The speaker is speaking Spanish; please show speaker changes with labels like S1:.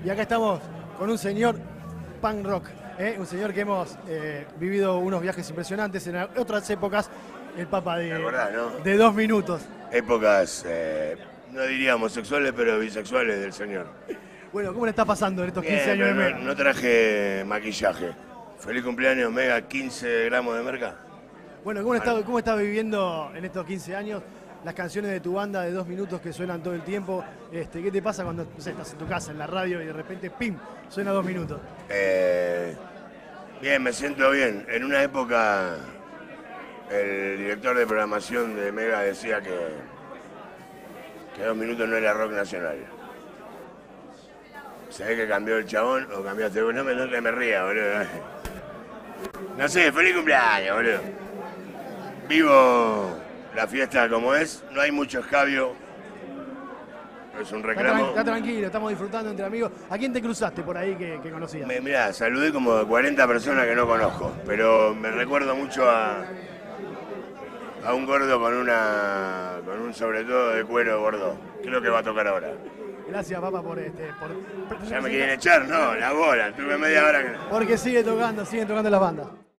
S1: Y acá estamos con un señor punk rock, un señor que hemos vivido unos viajes impresionantes en otras épocas, el Papa
S2: ¿Te acordás, no?
S1: de 2 minutos.
S2: Épocas, no diría homosexuales, pero bisexuales del señor.
S1: Bueno, ¿cómo le está pasando en estos 15
S2: Bien,
S1: años de
S2: pero
S1: Mega?
S2: no traje maquillaje. Feliz cumpleaños, Mega, 15 gramos de merca.
S1: Bueno, ¿cómo está viviendo en estos 15 años las canciones de tu banda de 2 minutos que suenan todo el tiempo? ¿Qué te pasa cuando no sé, estás en tu casa, en la radio, y de repente, ¡pim!, suena 2 minutos?
S2: Bien, me siento bien. En una época, el director de programación de Mega decía que 2 minutos no era rock nacional. ¿Sabés que cambió el chabón o cambiaste vos? No me ría, boludo. No sé, feliz cumpleaños, boludo. Vivo la fiesta como es, no hay mucho escabio. Es un reclamo.
S1: Está tranquilo, estamos disfrutando entre amigos. ¿A quién te cruzaste por ahí que conocías?
S2: Mirá, saludé como 40 personas que no conozco, pero me recuerdo mucho a un gordo con un sobre todo de cuero gordo. Creo que va a tocar ahora.
S1: Gracias, papá, por
S2: ¿Ya me quieren echar? No, la bola, tuve media hora que no.
S1: Porque siguen tocando las bandas.